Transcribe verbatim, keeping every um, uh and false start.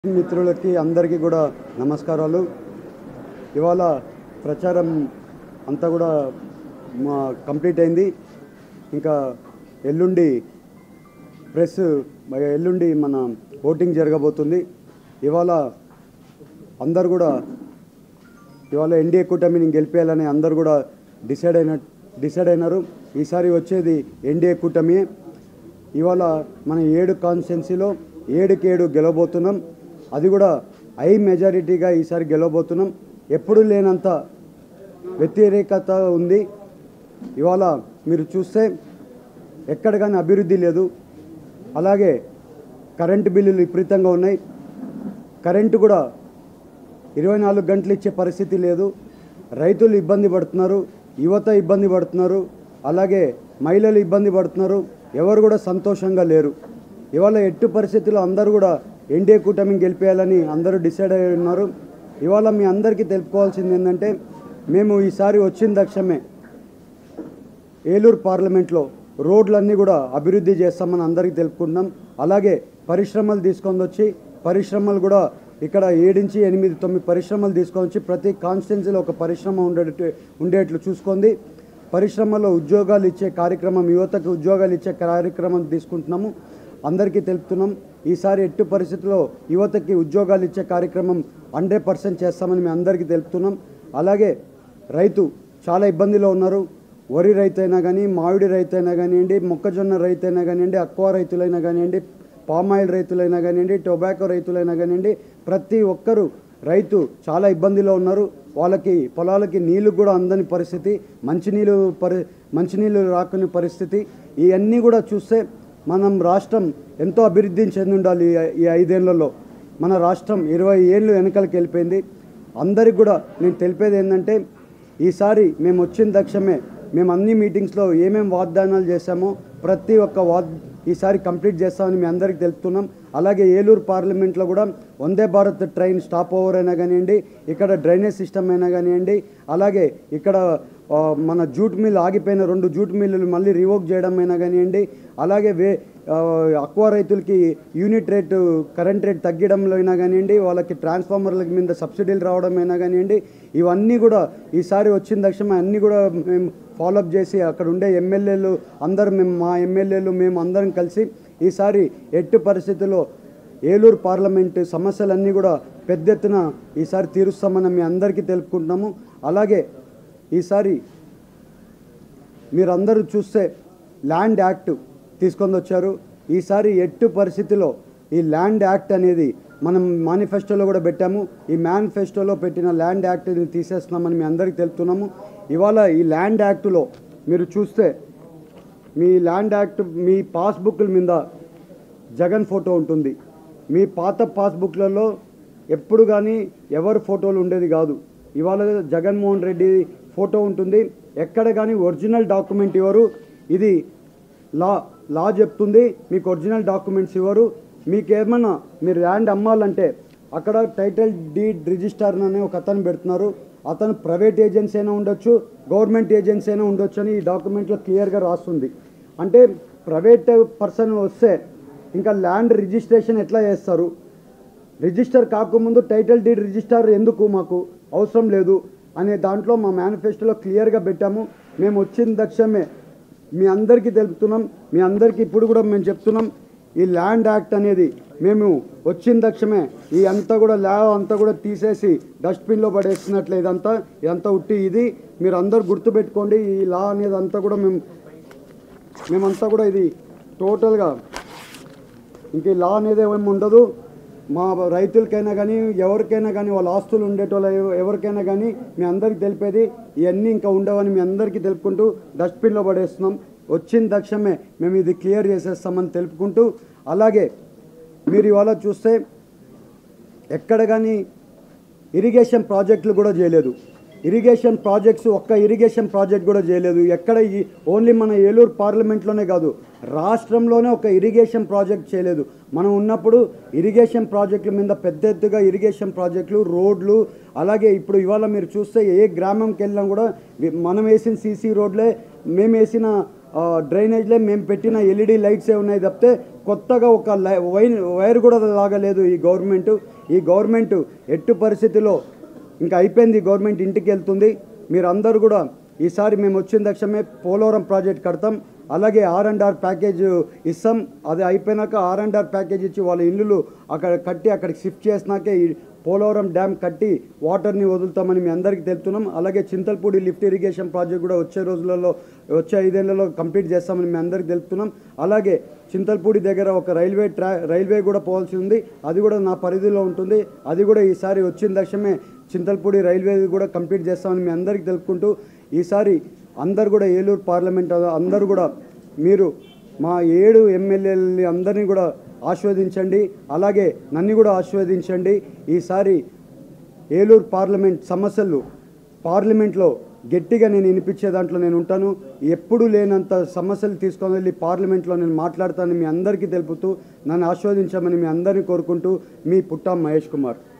మిత్రులకి అందరికీ కూడా నమస్కారాలు. ఇవాళ ప్రచారం అంతా కూడా మా కంప్లీట్ అయింది. ఇంకా ఎల్లుండి ప్రెస్ ఎల్లుండి మన ఓటింగ్ జరగబోతుంది. ఇవాళ అందరు కూడా ఇవాళ ఎన్డీఏ కూటమిని గెలిపేయాలని అందరు కూడా డిసైడ్ అయిన డిసైడ్ అయినారు. ఈసారి వచ్చేది ఎన్డీఏ కూటమి. ఇవాళ మన ఏడు కాన్స్టిట్యున్సీలో ఏడుకి ఏడు గెలవబోతున్నాం. అది కూడా హై మెజారిటీగా ఈసారి గెలవబోతున్నాం. ఎప్పుడు లేనంత వ్యతిరేకత ఉంది. ఇవాళ మీరు చూస్తే ఎక్కడ కానీ అభివృద్ధి లేదు. అలాగే కరెంటు బిల్లులు విపరీతంగా ఉన్నాయి. కరెంటు కూడా ఇరవై నాలుగు గంటలు ఇచ్చే పరిస్థితి లేదు. రైతులు ఇబ్బంది పడుతున్నారు, యువత ఇబ్బంది పడుతున్నారు, అలాగే మహిళలు ఇబ్బంది పడుతున్నారు. ఎవరు కూడా సంతోషంగా లేరు. ఇవాళ ఎట్టు పరిస్థితుల్లో అందరూ కూడా ఎన్డీఏ కూటమిని గెలిపేయాలని అందరూ డిసైడ్ అయి ఉన్నారు. ఇవాళ మీ అందరికీ తెలుపుకోవాల్సింది ఏంటంటే, మేము ఈసారి వచ్చిన తక్షణమే ఏలూరు పార్లమెంట్లో రోడ్లన్నీ కూడా అభివృద్ధి చేస్తామని అందరికీ తెలుపుకుంటున్నాం. అలాగే పరిశ్రమలు తీసుకొని వచ్చి పరిశ్రమలు కూడా ఇక్కడ ఏడించి ఎనిమిది తొమ్మిది పరిశ్రమలు తీసుకొని వచ్చి ప్రతి కాన్స్టిట్యున్సీలో ఒక పరిశ్రమ ఉండేటట్టు ఉండేట్లు చూసుకుంది. పరిశ్రమలో ఉద్యోగాలు ఇచ్చే కార్యక్రమం, యువతకు ఉద్యోగాలు ఇచ్చే కార్యక్రమం తీసుకుంటున్నాము. అందరికీ తెలుపుతున్నాం. ఈసారి ఎట్టు పరిస్థితుల్లో యువతకి ఉద్యోగాలు ఇచ్చే కార్యక్రమం హండ్రెడ్ పర్సెంట్ చేస్తామని మేము అందరికీ తెలుపుతున్నాం. అలాగే రైతు చాలా ఇబ్బందిలో ఉన్నారు. వరి రైతు అయినా కానీ, మామిడి రైతు అయినా కానివ్వండి, మొక్కజొన్న రైతు అయినా కానివ్వండి, అక్వా రైతులైనా కానివ్వండి, పామాయిల్ రైతులైనా కానివ్వండి, టొబాకో రైతులైనా కానివ్వండి, ప్రతి ఒక్కరూ రైతు చాలా ఇబ్బందిలో ఉన్నారు. వాళ్ళకి పొలాలకి నీళ్ళు కూడా అందని పరిస్థితి, మంచినీళ్ళు పరి మంచినీళ్ళు రాకునే పరిస్థితి. ఇవన్నీ కూడా చూస్తే మనం రాష్ట్రం ఎంతో అభివృద్ధి చెంది ఉండాలి. ఈ ఐదేళ్లలో మన రాష్ట్రం ఇరవై ఏళ్ళు వెనకాలకి వెళ్ళిపోయింది. అందరికి కూడా నేను తెలిపేది ఏంటంటే, ఈసారి మేము వచ్చిన తక్షణమే మేము అన్ని మీటింగ్స్లో ఏమేమి వాగ్దానాలు చేశామో ప్రతి ఒక్క వాగ్ ఈసారి కంప్లీట్ చేస్తామని మీ అందరికీ తెలుపుతున్నాం. అలాగే ఏలూరు పార్లమెంట్లో కూడా Vande Bharat train stop over అయినా కానివ్వండి, ఇక్కడ డ్రైనేజ్ సిస్టమ్ అయినా కానివ్వండి, అలాగే ఇక్కడ మన జూట్ మిల్ ఆగిపోయిన రెండు జూట్ మిల్లులు మళ్ళీ రివోక్ చేయడం అయినా కానివ్వండి, అలాగే వే అక్వా రైతులకి యూనిట్ రేటు కరెంట్ రేట్ తగ్గడంలో అయినా కానివ్వండి, వాళ్ళకి ట్రాన్స్ఫార్మర్ల మీద సబ్సిడీలు రావడం అయినా కానివ్వండి, ఇవన్నీ కూడా ఈసారి వచ్చిన తక్షణమే అన్నీ కూడా మేము ఫాలోఅప్ చేసి అక్కడ ఉండే ఎమ్మెల్యేలు అందరూ మేము మా ఎమ్మెల్యేలు మేము అందరం కలిసి ఈసారి ఎట్టు పరిస్థితుల్లో ఏలూరు పార్లమెంటు సమస్యలన్నీ కూడా పెద్ద ఎత్తున ఈసారి తీరుస్తామని మీ అందరికీ తెలుపుకుంటున్నాము. అలాగే ఈసారి మీరందరూ చూస్తే ల్యాండ్ యాక్ట్ తీసుకొని వచ్చారు. ఈసారి ఎట్టు పరిస్థితిలో ఈ ల్యాండ్ యాక్ట్ అనేది మనం మేనిఫెస్టోలో కూడా పెట్టాము. ఈ మేనిఫెస్టోలో పెట్టిన ల్యాండ్ యాక్ట్ని తీసేస్తున్నామని మీ అందరికీ తెలుపుతున్నాము. ఇవాళ ఈ ల్యాండ్ యాక్టులో మీరు చూస్తే మీ ల్యాండ్ యాక్ట్ మీ పాస్బుక్ల మీద జగన్ ఫోటో ఉంటుంది. మీ పాత పాస్బుక్లలో ఎప్పుడు కానీ ఎవరి ఫోటోలు ఉండేది కాదు. ఇవాళ జగన్మోహన్ రెడ్డి ఫోటో ఉంటుంది. ఎక్కడ కానీ ఒరిజినల్ డాక్యుమెంట్ ఇవ్వరు. ఇది లా లా చెప్తుంది. మీకు ఒరిజినల్ డాక్యుమెంట్స్ ఇవ్వరు. మీకేమన్నా మీరు ల్యాండ్ అమ్మాలంటే అక్కడ టైటిల్ డీడ్ రిజిస్టర్ అనే ఒక అతను పెడుతున్నారు. అతను ప్రైవేట్ ఏజెన్సీ అయినా ఉండొచ్చు, గవర్నమెంట్ ఏజెన్సీ అయినా ఉండొచ్చు అని ఈ డాక్యుమెంట్లో క్లియర్గా రాస్తుంది. అంటే ప్రైవేట్ పర్సన్ వస్తే ఇంకా ల్యాండ్ రిజిస్ట్రేషన్ ఎట్లా చేస్తారు? రిజిస్టర్ కాకముందు టైటిల్ డీడ్ రిజిస్టర్ ఎందుకు మాకు అవసరం లేదు అనే దాంట్లో మా మేనిఫెస్టోలో క్లియర్గా పెట్టాము. మేము వచ్చిన తక్షణమే మీ అందరికీ తెలుపుతున్నాం. మీ అందరికీ ఇప్పుడు కూడా మేము చెప్తున్నాం, ఈ ల్యాండ్ యాక్ట్ అనేది మేము వచ్చిన తక్షణమే ఈ అంతా కూడా లా అంతా కూడా తీసేసి డస్ట్బిన్లో పడేస్తున్నట్లే. ఇదంతా ఇదంతా ఉట్టి ఇది మీరు అందరు గుర్తుపెట్టుకోండి. ఈ లా అనేది అంతా కూడా మేము మేమంతా కూడా ఇది టోటల్గా ఇంక ఈ లా అనేది ఏమి ఉండదు. మా రైతులకైనా కానీ ఎవరికైనా కానీ వాళ్ళ ఆస్తులు ఉండేటోళ్ళ ఎవరికైనా కానీ మీ అందరికీ తెలిపేది ఇవన్నీ ఇంకా ఉండవని మీ అందరికీ తెలుపుకుంటూ డస్ట్బిన్లో పడేస్తున్నాం. వచ్చిన తక్షణమే మేము ఇది క్లియర్ చేసేస్తామని తెలుపుకుంటూ, అలాగే మీరు ఇవాళ చూస్తే ఎక్కడ కానీ ఇరిగేషన్ ప్రాజెక్టులు కూడా చేయలేదు. ఇరిగేషన్ ప్రాజెక్ట్స్ ఒక్క ఇరిగేషన్ ప్రాజెక్ట్ కూడా చేయలేదు. ఎక్కడ ఈ ఓన్లీ మన ఏలూరు పార్లమెంట్లోనే కాదు, రాష్ట్రంలోనే ఒక ఇరిగేషన్ ప్రాజెక్ట్ చేయలేదు. మనం ఉన్నప్పుడు ఇరిగేషన్ ప్రాజెక్టుల మీద పెద్ద ఎత్తుగా ఇరిగేషన్ ప్రాజెక్టులు, రోడ్లు, అలాగే ఇప్పుడు ఇవాళ మీరు చూస్తే ఏ గ్రామంకి వెళ్ళినా కూడా మనం వేసిన సీసీ రోడ్లే మేము వేసిన డ్రైనేజ్లే మేము పెట్టిన ఎల్ఈడి లైట్సే ఉన్నాయి తప్పితే కొత్తగా ఒక లై వైర్ వైర్ కూడా లాగలేదు ఈ గవర్నమెంట్. ఈ గవర్నమెంట్ ఎట్టు పరిస్థితిలో ఇంకా అయిపోయింది, గవర్నమెంట్ ఇంటికి వెళ్తుంది. మీరు అందరూ కూడా ఈసారి మేము వచ్చిన తక్షణమే పోలవరం ప్రాజెక్ట్ కడతాం, అలాగే ఆర్ అండ్ ఆర్ ప్యాకేజ్ ఇస్తాం. అది అయిపోయినాక ఆర్ అండ్ ఆర్ ప్యాకేజ్ ఇచ్చి వాళ్ళ ఇల్లులు అక్కడ కట్టి అక్కడికి షిఫ్ట్ చేసినాకే ఈ పోలవరం డ్యామ్ కట్టి వాటర్ని వదులుతామని మీ అందరికీ తెలుపుతున్నాం. అలాగే చింతల్పూడి లిఫ్ట్ ఇరిగేషన్ ప్రాజెక్ట్ కూడా వచ్చే రోజులలో వచ్చే ఐదేళ్లలో కంప్లీట్ చేస్తామని మీ అందరికీ తెలుపుతున్నాం. అలాగే చింతల్పూడి దగ్గర ఒక రైల్వే ట్రా రైల్వే కూడా పోవాల్సి ఉంది, అది కూడా నా పరిధిలో ఉంటుంది. అది కూడా ఈసారి వచ్చిన తక్షణమే చింతల్పూడి రైల్వే కూడా కంప్లీట్ చేస్తామని మీ అందరికీ తెలుపుకుంటూ, ఈసారి అందరు కూడా ఏలూరు పార్లమెంట్ అందరూ కూడా మీరు మా ఏడు ఎమ్మెల్యేలని అందరినీ కూడా ఆశీర్వదించండి, అలాగే నన్ను కూడా ఆశీర్వదించండి. ఈసారి ఏలూరు పార్లమెంట్ సమస్యలు పార్లమెంట్లో గట్టిగా నేను వినిపించే దాంట్లో నేను ఉంటాను. ఎప్పుడు లేనంత సమస్యలు తీసుకొని వెళ్ళి పార్లమెంట్లో నేను మాట్లాడతానని మీ అందరికీ తెలుపుతూ నన్ను ఆశీర్వదించమని మీ అందరినీ కోరుకుంటూ మీ పుట్టా మహేష్ కుమార్.